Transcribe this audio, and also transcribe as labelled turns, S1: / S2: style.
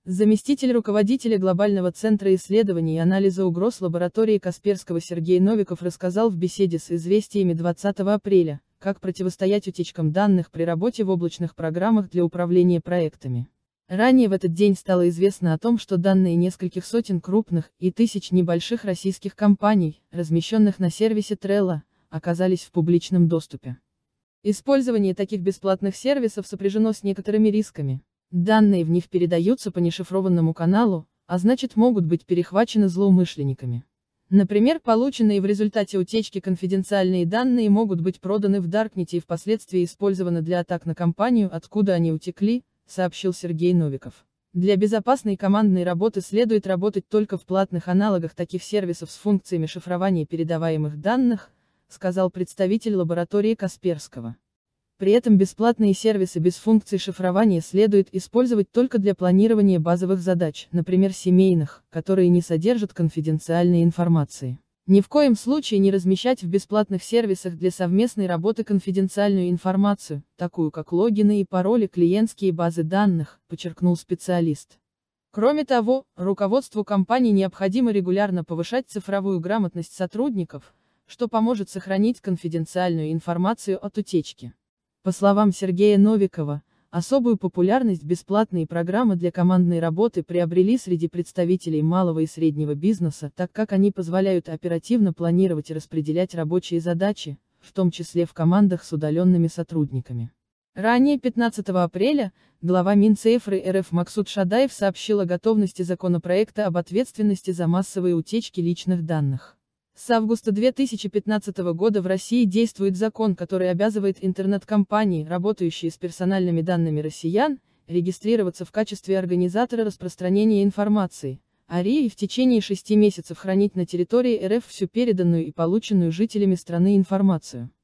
S1: Заместитель руководителя Глобального центра исследований и анализа угроз лаборатории Касперского Сергей Новиков рассказал в беседе с «Известиями» 20 апреля, как противостоять утечкам данных при работе в облачных программах для управления проектами. Ранее в этот день стало известно о том, что данные нескольких сотен крупных и тысяч небольших российских компаний, размещенных на сервисе Trello, оказались в публичном доступе. Использование таких бесплатных сервисов сопряжено с некоторыми рисками. Данные в них передаются по нешифрованному каналу, а значит могут быть перехвачены злоумышленниками. Например, полученные в результате утечки конфиденциальные данные могут быть проданы в Даркнете и впоследствии использованы для атак на компанию, откуда они утекли, сообщил Сергей Новиков. Для безопасной командной работы следует работать только в платных аналогах таких сервисов с функциями шифрования передаваемых данных, сказал представитель лаборатории Касперского. При этом бесплатные сервисы без функций шифрования следует использовать только для планирования базовых задач, например семейных, которые не содержат конфиденциальной информации. Ни в коем случае не размещать в бесплатных сервисах для совместной работы конфиденциальную информацию, такую как логины и пароли, клиентские базы данных, подчеркнул специалист. Кроме того, руководству компании необходимо регулярно повышать цифровую грамотность сотрудников, что поможет сохранить конфиденциальную информацию от утечки. По словам Сергея Новикова, особую популярность бесплатные программы для командной работы приобрели среди представителей малого и среднего бизнеса, так как они позволяют оперативно планировать и распределять рабочие задачи, в том числе в командах с удаленными сотрудниками. Ранее 15 апреля, глава Минцифры РФ Максут Шадаев сообщил о готовности законопроекта об ответственности за массовые утечки личных данных. С августа 2015 года в России действует закон, который обязывает интернет-компании, работающие с персональными данными россиян, регистрироваться в качестве организатора распространения информации, АРИ, и в течение 6 месяцев хранить на территории РФ всю переданную и полученную жителями страны информацию.